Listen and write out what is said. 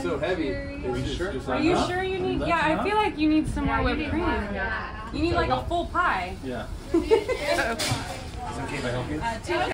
so heavy. Are you sure? Are you sure you need? Yeah, I feel like you need some more whipped cream. You need like a full pie. Yeah. Is it okay if I help you?